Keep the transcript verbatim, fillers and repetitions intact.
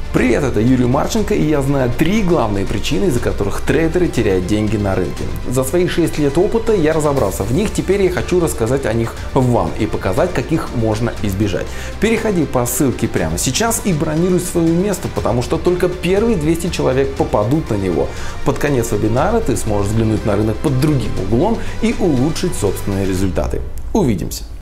Привет, это Юрий Марченко, и я знаю три главные причины, из-за которых трейдеры теряют деньги на рынке. За свои шесть лет опыта я разобрался в них, теперь я хочу рассказать о них вам и показать, как их можно избежать. Переходи по ссылке прямо сейчас и бронируй свое место, потому что только первые двести человек попадут на него. Под конец вебинара ты сможешь взглянуть на рынок под другим углом и улучшить собственные результаты. Увидимся!